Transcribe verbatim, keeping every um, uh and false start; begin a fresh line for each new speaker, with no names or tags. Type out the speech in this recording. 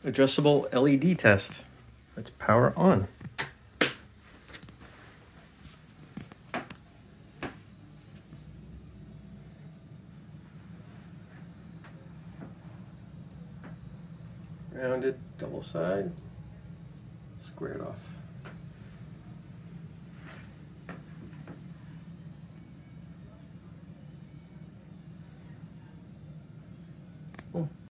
Addressable L E D test. Let's power on. Rounded, double side, squared off. Oh.